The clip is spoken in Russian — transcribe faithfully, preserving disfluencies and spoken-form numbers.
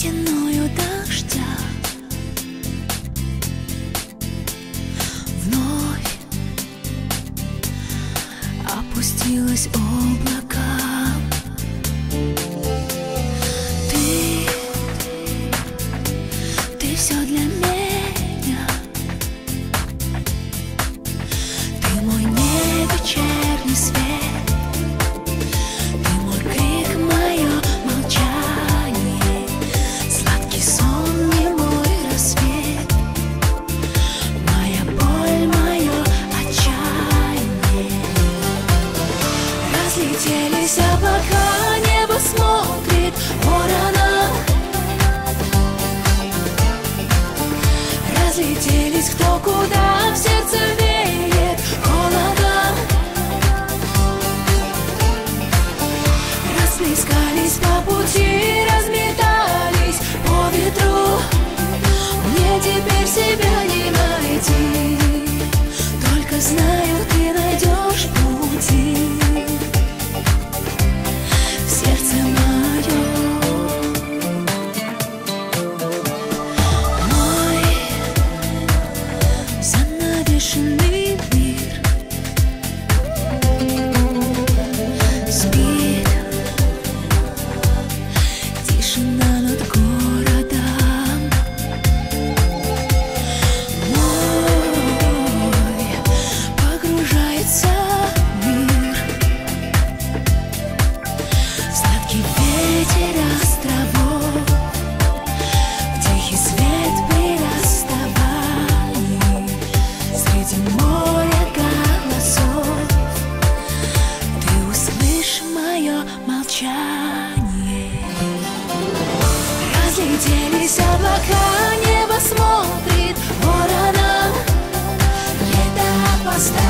стеною дождя вновь опустилось облако. Ты, ты все для меня. Ты мой невечерний свет. Разлетелись облака, небо смотрит ворона. Разлетелись кто куда, в сердце веет холодом. Расплескались по пути, разметались по ветру. Мне теперь себя не найти, только знаю, ты найдешь пути. Занавешенный мир спит, тишина над городом. Мой погружается мир в сладкий ветер островов, в тихий свет при расставании. Среди моря голосов ты услышь мое молчание. Разлетелись облака, небо смотрит ворона. Лето опоздает.